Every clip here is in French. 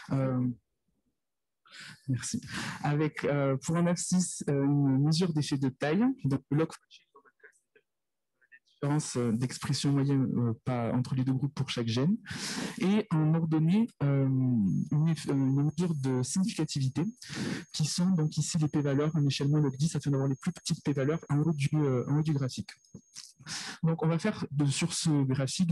Euh, Merci. Avec, pour un abscisse, une mesure d'effet de taille, donc le log différence d'expression moyenne pas, entre les deux groupes pour chaque gène, et en ordonnée une mesure de significativité, qui sont donc ici les p-valeurs en échelle log 10 afin d'avoir les plus petites p-valeurs en haut du graphique. Donc on va faire sur ce graphique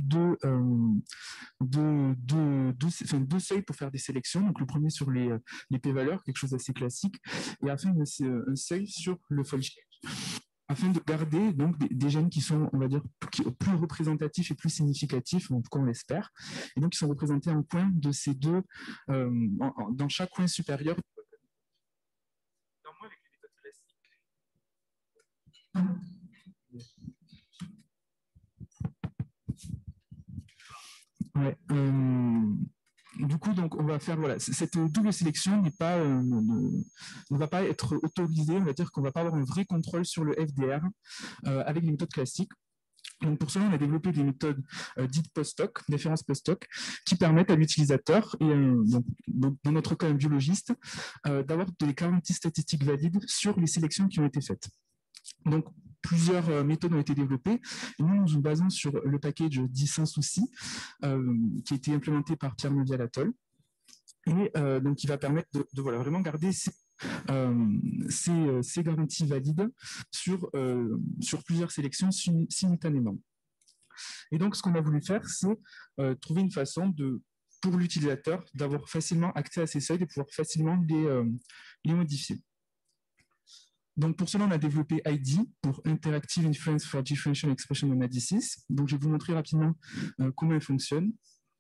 deux seuils pour faire des sélections. Donc le premier sur les p-valeurs, quelque chose d'assez classique, et enfin un seuil sur le fold change, afin de garder donc des gènes qui sont, on va dire, plus représentatifs et plus significatifs, en tout cas on l'espère, et donc qui sont représentés en coin de ces deux, dans chaque coin supérieur. Ouais, du coup, donc, on va faire, voilà, cette double sélection ne va pas être autorisée, on va dire qu'on ne va pas avoir un vrai contrôle sur le FDR avec les méthodes classiques. Donc pour cela, on a développé des méthodes dites post-hoc, d'inférence post-hoc, qui permettent à l'utilisateur, et donc, dans notre cas un biologiste, d'avoir des garanties statistiques valides sur les sélections qui ont été faites. Donc, plusieurs méthodes ont été développées. Et nous nous basons sur le package dit sans souci, qui a été implémenté par Pierre Mondial-Atoll, et donc qui va permettre de voilà, vraiment garder ces garanties valides sur plusieurs sélections simultanément. Et donc, ce qu'on a voulu faire, c'est trouver une façon pour l'utilisateur d'avoir facilement accès à ces seuils, de pouvoir facilement les modifier. Donc, pour cela, on a développé ID, pour Interactive Inference for Differential Expression Analysis. Donc, je vais vous montrer rapidement comment elle fonctionne.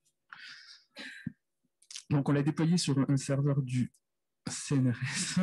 Donc, on l'a déployé sur un serveur du CNRS.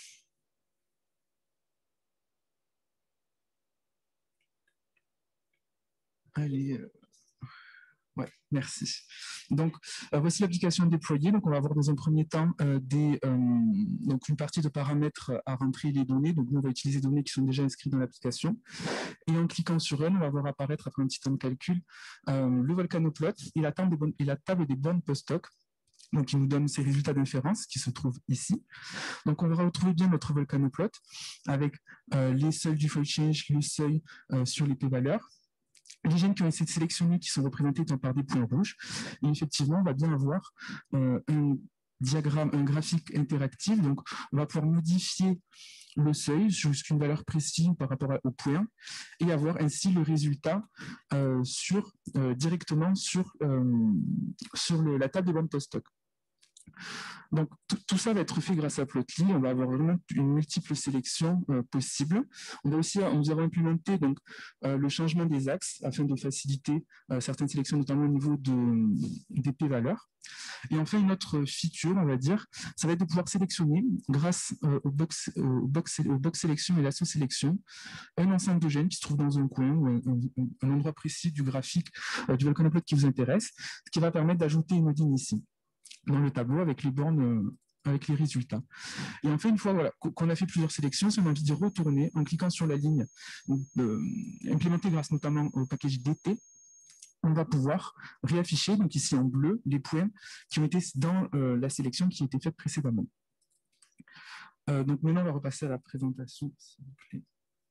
Allez, ouais, merci. Donc, voici l'application déployée. Donc, on va avoir dans un premier temps donc une partie de paramètres à rentrer les données. Donc, nous, on va utiliser des données qui sont déjà inscrites dans l'application. Et en cliquant sur elle, on va voir apparaître, après un petit temps de calcul, le volcanoplot et la table des bornes post-hoc. Donc, il nous donne ces résultats d'inférence qui se trouvent ici. Donc, on va retrouver bien notre volcanoplot avec les seuils du fold change, le seuil sur les p-valeurs. Les gènes qui ont été sélectionnés, qui sont représentés par des points rouges. Et effectivement, on va bien avoir un diagramme, un graphique interactif. Donc, on va pouvoir modifier le seuil jusqu'à une valeur précise par rapport au point et avoir ainsi le résultat directement sur la table de bornes post-hoc. Donc, tout ça va être fait grâce à Plotly. On va avoir vraiment une multiple sélection possible. Nous avons implémenté donc, le changement des axes afin de faciliter certaines sélections, notamment au niveau des p-valeurs. Et enfin, une autre feature, on va dire, ça va être de pouvoir sélectionner, grâce au box sélection et l'asso sélection, un ensemble de gènes qui se trouve dans un coin ou un endroit précis du graphique du volcanoplot qui vous intéresse, ce qui va permettre d'ajouter une ligne ici dans le tableau avec les bornes, avec les résultats. Et enfin, une fois qu'on a fait plusieurs sélections, si on a envie de retourner en cliquant sur la ligne implémentée grâce notamment au package DT, on va pouvoir réafficher, donc ici en bleu, les points qui ont été dans la sélection qui a été faite précédemment. Donc maintenant, on va repasser à la présentation, s'il vous plaît.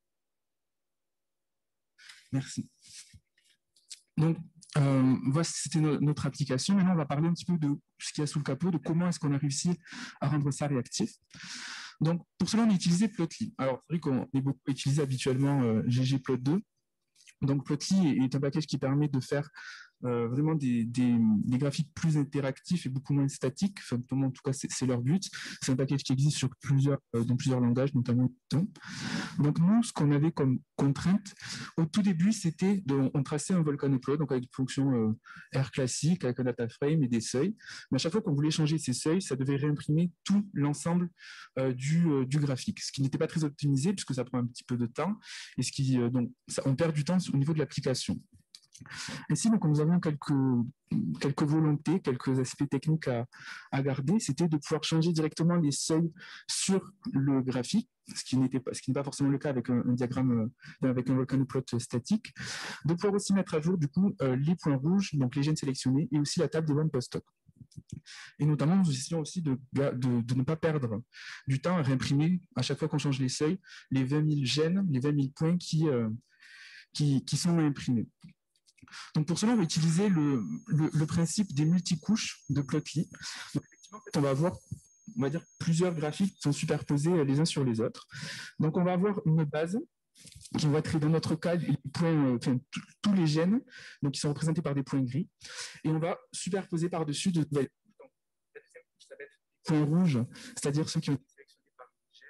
Merci. Donc, voici, c'était notre application. Maintenant, on va parler un petit peu de ce qu'il y a sous le capot, de comment est-ce qu'on a réussi à rendre ça réactif. Donc, pour cela, on a utilisé Plotly. Alors, c'est vrai qu'on est beaucoup utilisé habituellement ggplot2. Donc, Plotly est un package qui permet de faire vraiment des graphiques plus interactifs et beaucoup moins statiques. Enfin, en tout cas, c'est leur but. C'est un package qui existe dans plusieurs langages, notamment Python. Donc nous, ce qu'on avait comme contrainte, au tout début, c'était on traçait un volcanoplot, donc avec une fonction R classique, avec un data frame et des seuils. Mais à chaque fois qu'on voulait changer ces seuils, ça devait réimprimer tout l'ensemble du graphique, ce qui n'était pas très optimisé puisque ça prend un petit peu de temps et on perd du temps au niveau de l'application. Ainsi, donc, nous avions quelques volontés, quelques aspects techniques à garder. C'était de pouvoir changer directement les seuils sur le graphique, ce qui n'est pas forcément le cas avec un diagramme, avec un volcanoplot statique. De pouvoir aussi mettre à jour, du coup, les points rouges, donc les gènes sélectionnés, et aussi la table des bornes post-hoc. Et notamment, nous essayons aussi de ne pas perdre du temps à réimprimer, à chaque fois qu'on change les seuils, les 20 000 gènes, les 20 000 points qui sont imprimés. Donc pour cela, on va utiliser le principe des multicouches de Plotly. Donc effectivement, en fait, on va avoir, on va dire, plusieurs graphiques qui sont superposés les uns sur les autres. Donc on va avoir une base qui va être dans notre cas les points, tous les gènes, donc qui sont représentés par des points gris, et on va superposer par-dessus de nouvelles points rouges, c'est-à-dire ceux qui ont été sélectionnés par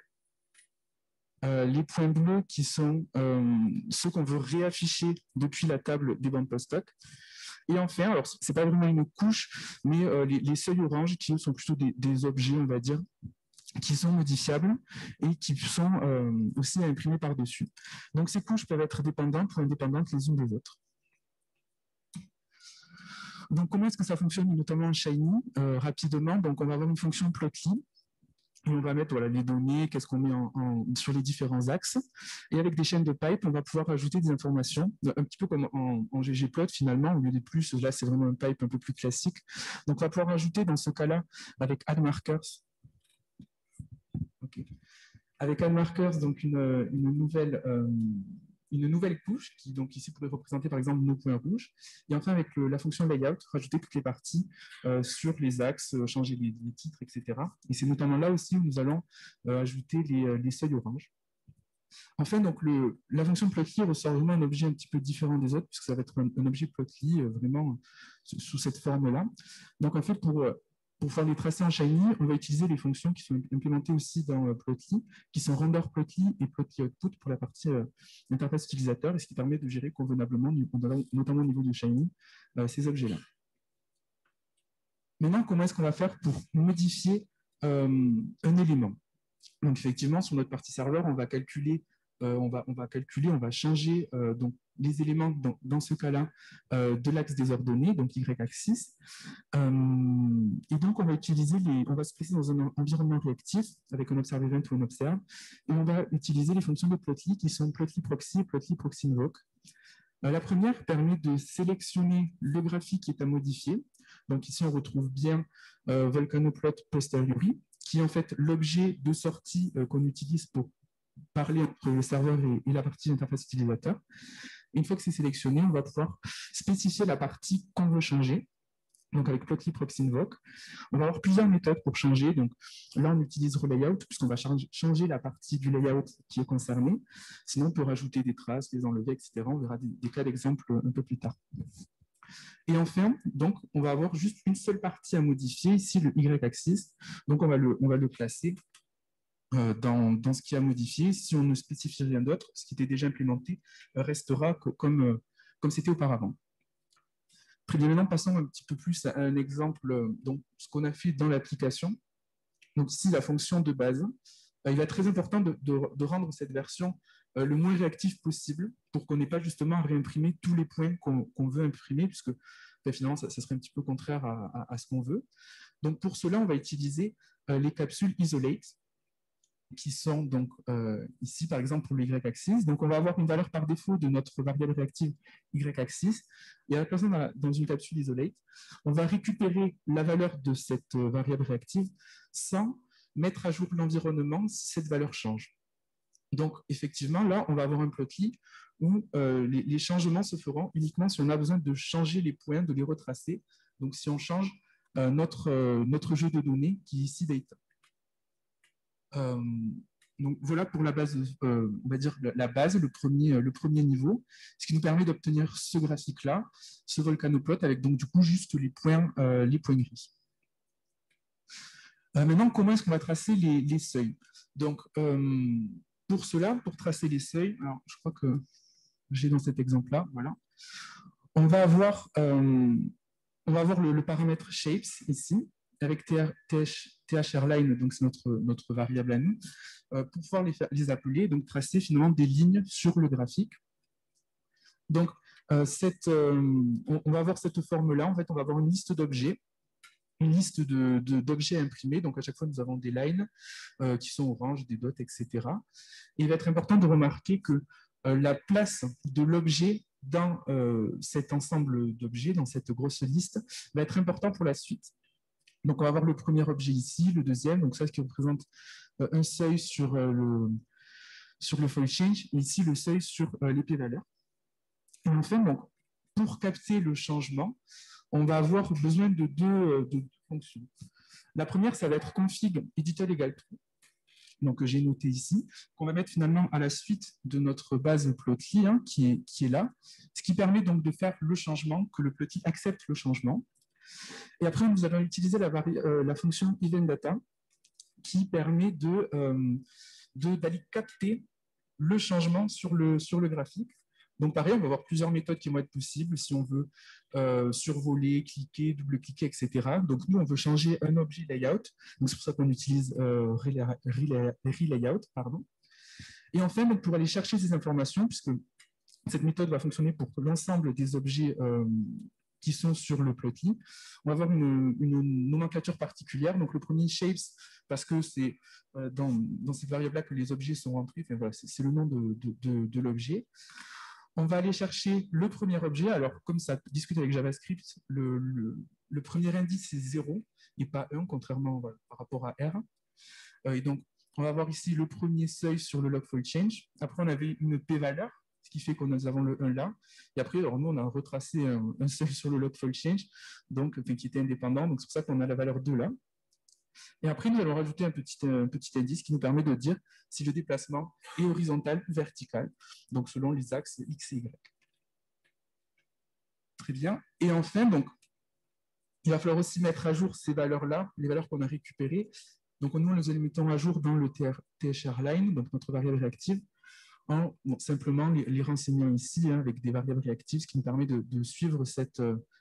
les points bleus qui sont ceux qu'on veut réafficher depuis la table des bandes post-hoc. Et enfin, alors c'est pas vraiment une couche, mais les seuils oranges qui sont plutôt des objets, on va dire, qui sont modifiables et qui sont aussi imprimés par-dessus. Donc ces couches peuvent être dépendantes ou indépendantes les unes des autres. Donc comment est-ce que ça fonctionne, notamment en Shiny rapidement, donc on va avoir une fonction Plotly, et on va mettre voilà, les données, qu'est-ce qu'on met sur les différents axes. Et avec des chaînes de pipe, on va pouvoir ajouter des informations, un petit peu comme en ggplot finalement, au lieu des plus, là c'est vraiment un pipe un peu plus classique. Donc on va pouvoir ajouter dans ce cas-là, avec addMarkers, avec addMarkers, donc une nouvelle couche qui donc ici pourrait représenter par exemple nos points rouges, et enfin avec la fonction layout, rajouter toutes les parties sur les axes, changer les titres, etc. Et c'est notamment là aussi où nous allons ajouter les seuils orange. Enfin, donc la fonction Plotly ressort vraiment un objet un petit peu différent des autres, puisque ça va être un objet Plotly vraiment sous cette forme-là. Donc en fait, pour faire les tracés en Shiny, on va utiliser les fonctions qui sont implémentées aussi dans Plotly, qui sont render Plotly et Plotly output pour la partie interface utilisateur, et ce qui permet de gérer convenablement, notamment au niveau de Shiny, ces objets-là. Maintenant, comment est-ce qu'on va faire pour modifier un élément? Donc effectivement, sur notre partie serveur, on va calculer, on va changer donc les éléments dans ce cas-là de l'axe des ordonnées, donc y-axis. Et donc on va se placer dans un environnement réactif avec un observe event ou un observe, et on va utiliser les fonctions de Plotly qui sont Plotly proxy et Plotly proxy invoke. La première permet de sélectionner le graphique qui est à modifier. Donc ici, on retrouve bien Volcanoplot posteriori, qui est en fait l'objet de sortie qu'on utilise pour parler entre le serveur et la partie interface utilisateur. Et une fois que c'est sélectionné, on va pouvoir spécifier la partie qu'on veut changer. Donc avec Plotly proxy invoke, on va avoir plusieurs méthodes pour changer. Donc là, on utilise relayout, puisqu'on va changer la partie du layout qui est concernée. Sinon, on peut rajouter des traces, les enlever, etc. On verra des cas d'exemple un peu plus tard. Et enfin, donc, on va avoir juste une seule partie à modifier, ici le y-axis. Donc on va le placer dans ce qui a modifié. Si on ne spécifie rien d'autre, ce qui était déjà implémenté restera comme c'était auparavant. Très bien, maintenant passons un petit peu plus à un exemple, donc ce qu'on a fait dans l'application. Donc ici, la fonction de base, il va être très important de rendre cette version le moins réactive possible pour qu'on n'ait pas justement à réimprimer tous les points qu'on veut imprimer, puisque finalement, ça serait un petit peu contraire à ce qu'on veut. Donc pour cela, on va utiliser les capsules isolate, qui sont donc ici, par exemple, pour le y-axis. Donc, on va avoir une valeur par défaut de notre variable réactive y-axis. Et à la place dans une capsule isolate, on va récupérer la valeur de cette variable réactive sans mettre à jour l'environnement si cette valeur change. Donc, effectivement, là, on va avoir un Plotly où les changements se feront uniquement si on a besoin de changer les points, de les retracer. Donc, si on change notre jeu de données qui est ici data. Donc voilà pour la base, on va dire la base, le premier niveau, ce qui nous permet d'obtenir ce graphique-là, ce volcanoplot avec donc du coup juste les points gris. Maintenant, comment est-ce qu'on va tracer les seuils? Donc pour cela, pour tracer les seuils, alors je crois que j'ai dans cet exemple-là, voilà, on va avoir le paramètre shapes ici, avec thrline, donc c'est notre variable à nous, pour pouvoir les appeler, donc tracer finalement des lignes sur le graphique. Donc, on va avoir cette forme-là, en fait, on va avoir une liste d'objets, une liste d'objets imprimés, donc à chaque fois nous avons des lines qui sont oranges, des dots, etc. Et il va être important de remarquer que la place de l'objet dans cet ensemble d'objets, dans cette grosse liste, va être important pour la suite. Donc, on va avoir le premier objet ici, le deuxième, donc ça, ce qui représente un seuil sur le foil change, et ici, le seuil sur les p-valeurs. Et enfin, donc, pour capter le changement, on va avoir besoin de deux fonctions. La première, ça va être config editor égale true. Donc, j'ai noté ici, qu'on va mettre finalement à la suite de notre base plotly, hein, qui est là, ce qui permet donc de faire le changement, que le plotly accepte le changement. Et après, nous allons utiliser la fonction eventData, qui permet d'aller capter le changement sur le graphique. Donc, pareil, on va avoir plusieurs méthodes qui vont être possibles si on veut survoler, cliquer, double-cliquer, etc. Donc, nous, on veut changer un objet layout. Donc, c'est pour ça qu'on utilise reLayout. Pardon. Et enfin, donc, pour aller chercher ces informations, puisque cette méthode va fonctionner pour l'ensemble des objets qui sont sur le plotly, on va avoir une nomenclature particulière. Donc, le premier, shapes, parce que c'est dans cette variable-là que les objets sont rentrés. Enfin, voilà, c'est le nom de l'objet. On va aller chercher le premier objet. Alors, comme ça discute avec JavaScript, le premier indice, c'est 0 et pas 1, contrairement par rapport à R. Et donc, on va avoir ici le premier seuil sur le log foil change. Après, on avait une p-valeur, ce qui fait que nous avons le 1 là. Et après, alors, nous, on a retracé un seuil sur le log foil change, donc, qui était indépendant. Donc, c'est pour ça qu'on a la valeur 2 là. Et après, nous allons rajouter un petit indice qui nous permet de dire si le déplacement est horizontal ou vertical, donc selon les axes X et Y. Très bien. Et enfin, donc, il va falloir aussi mettre à jour ces valeurs-là, les valeurs qu'on a récupérées. Donc, nous les mettons à jour dans le thrline, donc notre variable réactive, en simplement les renseignant ici avec des variables réactives, ce qui nous permet de suivre cette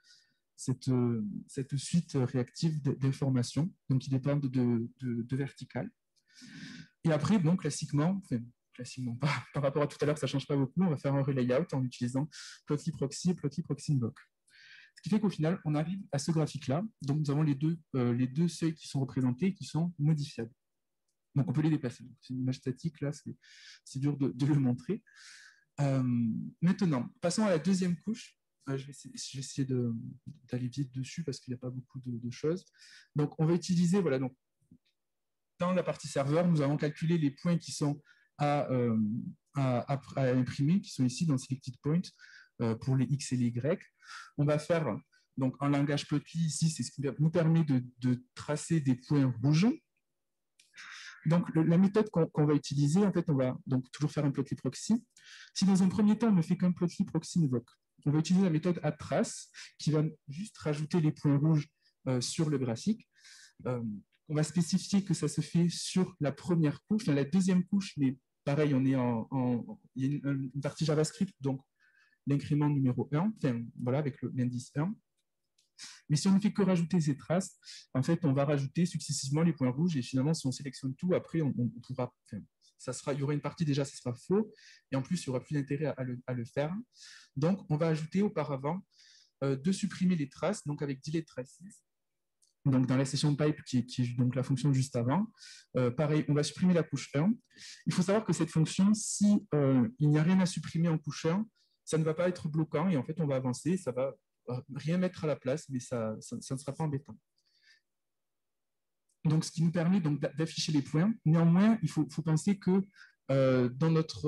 suite réactive d'informations, donc qui dépendent de vertical. Et après, bon, classiquement, par rapport à tout à l'heure, ça ne change pas beaucoup, on va faire un relayout en utilisant plotly proxy et plotly proxy invoke. Ce qui fait qu'au final, on arrive à ce graphique-là. Donc, nous avons les deux seuils qui sont représentés et qui sont modifiables. Donc, on peut les déplacer. C'est une image statique, là, c'est dur de le montrer. Maintenant, passons à la deuxième couche. Je vais essayer d'aller vite dessus parce qu'il n'y a pas beaucoup de choses. Donc, on va utiliser, voilà, donc, dans la partie serveur, nous avons calculé les points qui sont à imprimer, qui sont ici dans Selected Point, pour les X et les Y. On va faire, donc, en langage plotly, ici, c'est ce qui nous permet de tracer des points rouges. Donc, la méthode qu'on va utiliser, en fait, on va donc toujours faire un plotly proxy. Si dans un premier temps, on ne fait qu'un plotly proxy invoke, on va utiliser la méthode addTrace qui va juste rajouter les points rouges sur le graphique. On va spécifier que ça se fait sur la première couche. Dans la deuxième couche, mais pareil, il y a une partie JavaScript, donc l'incrément numéro 1, enfin, voilà, avec l'indice 1. Mais si on ne fait que rajouter ces traces, en fait, on va rajouter successivement les points rouges et finalement, si on sélectionne tout, après, on pourra... il y aura une partie déjà, ça sera faux, et en plus, il n'y aura plus d'intérêt à le faire. Donc, on va ajouter auparavant de supprimer les traces, donc avec delete traces. Donc, dans la session pipe, qui est donc la fonction juste avant, pareil, on va supprimer la couche 1. Il faut savoir que cette fonction, si il n'y a rien à supprimer en couche 1, ça ne va pas être bloquant, et en fait, on va avancer, ça va rien mettre à la place, mais ça ne sera pas embêtant. Donc, ce qui nous permet d'afficher les points. Néanmoins, il faut penser que dans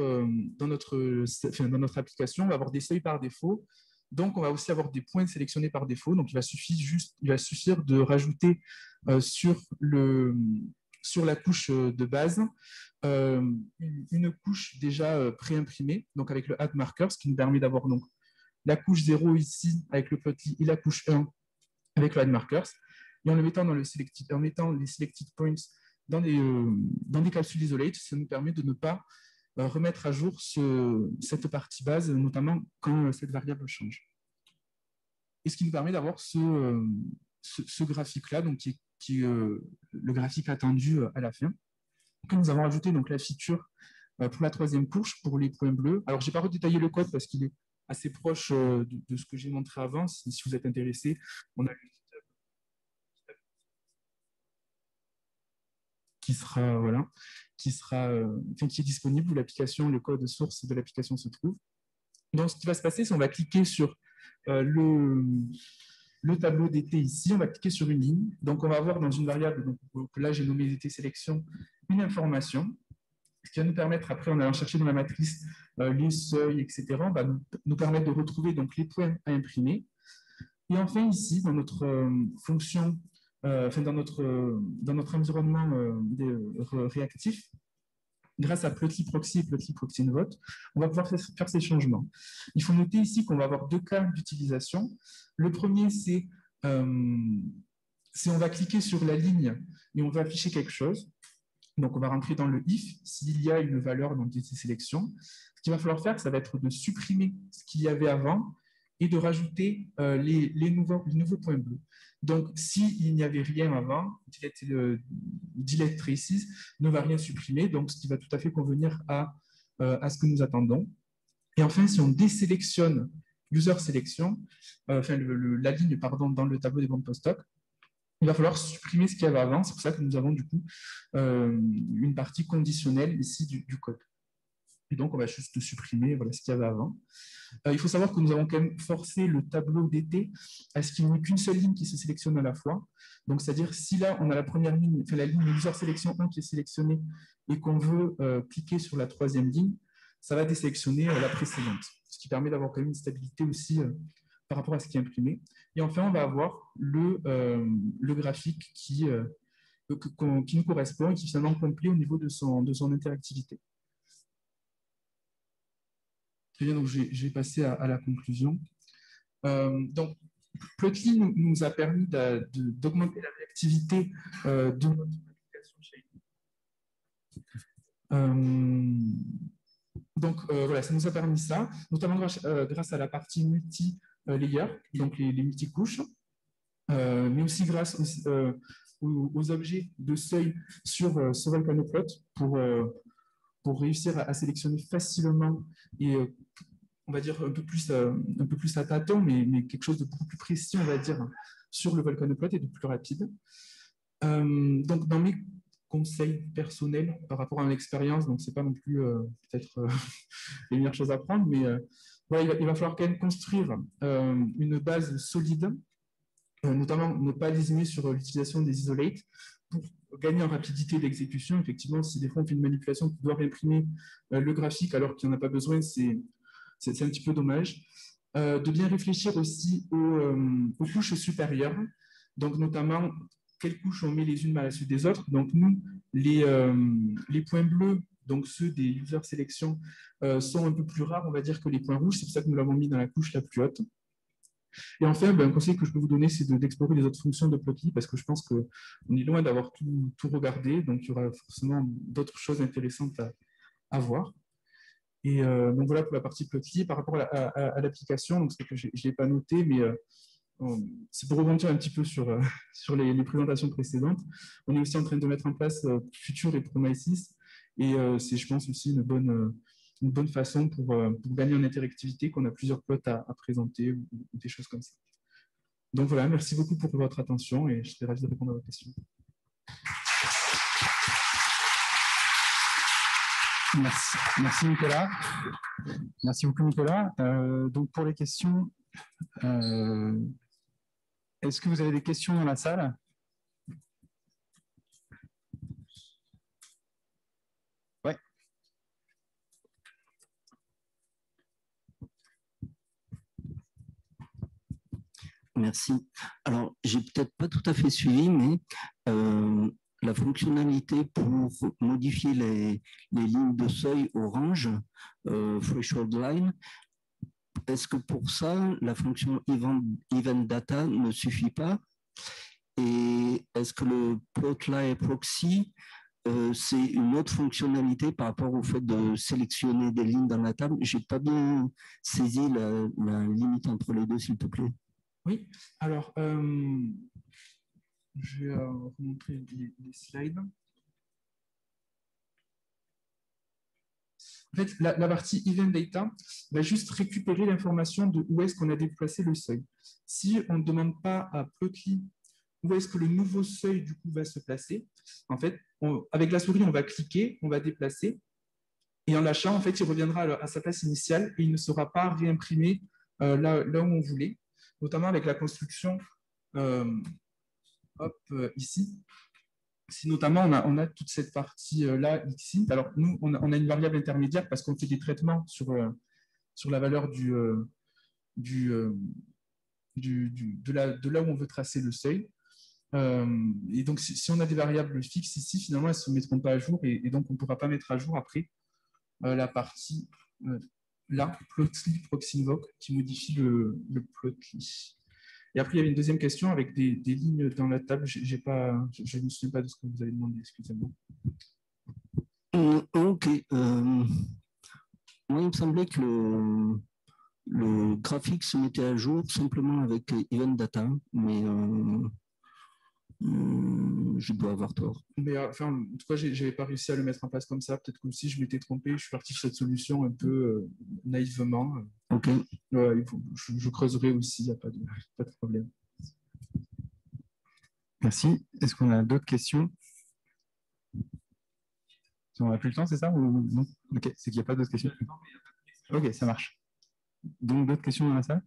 notre application, on va avoir des seuils par défaut. Donc, on va aussi avoir des points sélectionnés par défaut. Donc, il va suffire de rajouter sur la couche de base une couche déjà pré-imprimée, donc avec le add marker, ce qui nous permet d'avoir donc la couche 0 ici avec le plotly et la couche 1 avec le add markers. Et en mettant les selected points dans des capsules isolate, ça nous permet de ne pas remettre à jour cette partie base, notamment quand cette variable change. Et ce qui nous permet d'avoir ce graphique-là, donc qui est le graphique attendu à la fin. Quand nous avons ajouté donc, la feature pour la troisième couche, pour les points bleus. Alors, je n'ai pas redétaillé le code parce qu'il est assez proche de ce que j'ai montré avant. Si vous êtes intéressé, on a le qui est disponible, où l'application, le code source de l'application se trouve. Donc, ce qui va se passer, c'est qu'on va cliquer sur le tableau d'été ici, on va cliquer sur une ligne. Donc, on va avoir dans une variable, donc, que là, j'ai nommé d'été sélection, une information, ce qui va nous permettre, après, en allant chercher dans la matrice les seuils, etc., va nous permettre de retrouver donc, les points à imprimer. Et enfin, ici, dans notre fonction, dans notre environnement réactif, grâce à Plotly Proxy et Plotly Proxy Invoke, on va pouvoir faire ces changements. Il faut noter ici qu'on va avoir deux cas d'utilisation. Le premier, c'est on va cliquer sur la ligne et on va afficher quelque chose. Donc, on va rentrer dans le if s'il y a une valeur dans cette sélection. Ce qu'il va falloir faire, ça va être de supprimer ce qu'il y avait avant et de rajouter les nouveaux points bleus. Donc, s'il n'y avait rien avant, delete traces ne va rien supprimer, donc ce qui va tout à fait convenir à ce que nous attendons. Et enfin, si on désélectionne user sélection, la ligne dans le tableau des bandes post-hoc, il va falloir supprimer ce qu'il y avait avant. C'est pour ça que nous avons du coup une partie conditionnelle ici du code. Et donc, on va juste supprimer ce qu'il y avait avant. Il faut savoir que nous avons quand même forcé le tableau d'été à ce qu'il n'y ait qu'une seule ligne qui se sélectionne à la fois. Donc, c'est-à-dire, si là, on a la première ligne, la ligne user sélection 1 qui est sélectionnée et qu'on veut cliquer sur la troisième ligne, ça va désélectionner la précédente. Ce qui permet d'avoir quand même une stabilité aussi par rapport à ce qui est imprimé. Et enfin, on va avoir le graphique qui nous correspond et qui est finalement complet au niveau de son interactivité. Très bien, donc je vais passer à la conclusion. Donc, Plotly nous a permis d'augmenter la réactivité de notre application chez nous. Donc, voilà, ça nous a permis ça, notamment grâce à la partie multi-layer, donc les multicouches, mais aussi grâce aux objets de seuil sur Volcanoplot pour réussir à sélectionner facilement et on va dire un peu plus à tâtons, mais quelque chose de beaucoup plus précis, on va dire, sur le Volcanoplot et de plus rapide. Donc, dans mes conseils personnels par rapport à mon expérience, donc c'est pas non plus peut-être les meilleures choses à prendre, mais voilà, il va falloir quand même construire une base solide, notamment ne pas lésiner sur l'utilisation des isolates pour gagner en rapidité d'exécution. Effectivement, si des fois on fait une manipulation qui doit réimprimer le graphique alors qu'il n'y en a pas besoin, c'est un petit peu dommage. De bien réfléchir aussi aux couches supérieures, donc notamment quelles couches on met les unes à la suite des autres. Donc nous, les points bleus, donc ceux des user sélection, sont un peu plus rares, on va dire, que les points rouges. C'est pour ça que nous l'avons mis dans la couche la plus haute. Et enfin, un conseil que je peux vous donner, c'est d'explorer les autres fonctions de Plotly, parce que je pense qu'on est loin d'avoir tout regardé, donc il y aura forcément d'autres choses intéressantes à voir. Et donc voilà pour la partie Plotly. Par rapport à l'application, donc c'est que je ne l'ai pas noté, mais c'est pour rebondir un petit peu sur les présentations précédentes. On est aussi en train de mettre en place Future et Promises, et c'est, je pense, aussi une bonne façon pour gagner en interactivité, qu'on a plusieurs plots à présenter ou des choses comme ça. Donc voilà, merci beaucoup pour votre attention et je serai ravi de répondre à vos questions. Merci Nicolas. Merci beaucoup Nicolas. Donc pour les questions, est-ce que vous avez des questions dans la salle ? Ouais. Merci. Alors, j'ai peut-être pas tout à fait suivi, mais la fonctionnalité pour modifier les lignes de seuil orange, threshold line, est-ce que pour ça, la fonction event data ne suffit pas? Et est-ce que le plotly proxy, c'est une autre fonctionnalité par rapport au fait de sélectionner des lignes dans la table? J'ai pas bien saisi la limite entre les deux, s'il te plaît. Oui, alors, je vais vous montrer les slides. En fait, la partie Event Data va juste récupérer l'information de où est-ce qu'on a déplacé le seuil. Si on ne demande pas à Plotly où est-ce que le nouveau seuil du coup va se placer, en fait, avec la souris, on va cliquer, on va déplacer, et en lâchant, en fait, il reviendra à sa place initiale et il ne sera pas réimprimé là où on voulait, notamment avec la construction ici, si notamment on a toute cette partie-là, xint. Alors, nous, on a une variable intermédiaire parce qu'on fait des traitements sur la valeur de là où on veut tracer le seuil. Et donc, si on a des variables fixes ici, finalement, elles ne se mettront pas à jour et donc on ne pourra pas mettre à jour après la partie là, plotly proxinvoke, qui modifie le plotly. Et après, il y avait une deuxième question avec des lignes dans la table. Je ne me souviens pas de ce que vous avez demandé, excusez-moi. Ok. Moi, il me semblait que le graphique se mettait à jour simplement avec Event Data, mais je dois avoir tort. Mais enfin, en tout cas, je n'avais pas réussi à le mettre en place comme ça. Peut-être que si je m'étais trompé, je suis parti sur cette solution un peu naïvement. Ok. Je creuserai aussi, il n'y a pas de problème. Merci. Est-ce qu'on a d'autres questions? On n'a plus le temps, c'est ça ou non? Ok, c'est qu'il n'y a pas d'autres questions. Ok, ça marche. Donc, d'autres questions dans la salle?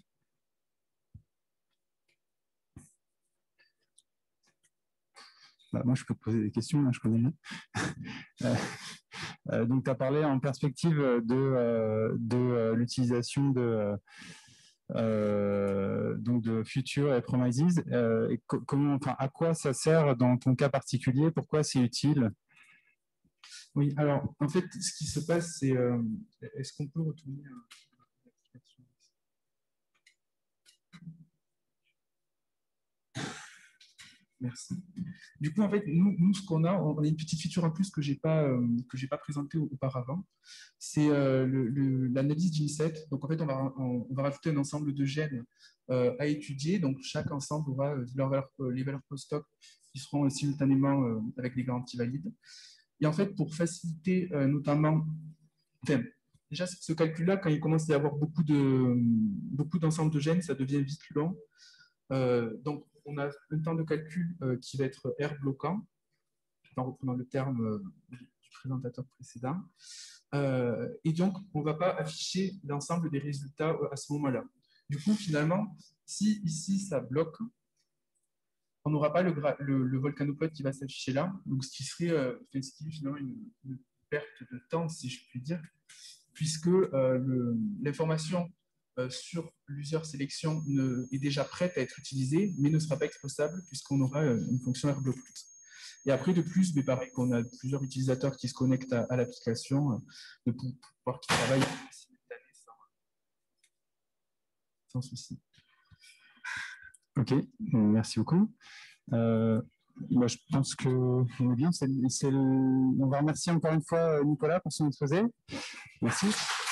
Bah, moi, je peux te poser des questions, hein, je connais bien. Donc, tu as parlé en perspective de l'utilisation donc de Future et Promises. Et à quoi ça sert dans ton cas particulier? Pourquoi c'est utile? Oui, alors, en fait, ce qui se passe, c'est... est-ce qu'on peut retourner à l'application? Merci. Du coup, en fait, nous ce qu'on a, on a une petite feature en plus que j'ai pas présentée auparavant. C'est l'analyse d'INSET. Donc, en fait, on va rajouter un ensemble de gènes à étudier. Donc, chaque ensemble aura les valeurs post-hoc qui seront simultanément avec des garanties valides. Et en fait, pour faciliter notamment... Enfin, déjà, ce calcul-là, quand il commence à y avoir beaucoup d'ensembles de gènes, ça devient vite long. Donc, on a un temps de calcul qui va être R bloquant, en reprenant le terme du présentateur précédent. Et donc, on ne va pas afficher l'ensemble des résultats à ce moment-là. Du coup, finalement, si ici, ça bloque, on n'aura pas le volcanoplot qui va s'afficher là, donc ce qui serait finalement une perte de temps, si je puis dire, puisque l'information sur l'user sélection est déjà prête à être utilisée, mais ne sera pas exposable puisqu'on aura une fonction RBlockPlot. Et après, de plus, mais pareil, qu'on a plusieurs utilisateurs qui se connectent à l'application, de pouvoir qu'ils travaillent sans souci. Ok, merci beaucoup. Moi, je pense que on est bien. On va remercier encore une fois Nicolas pour son exposé. Merci.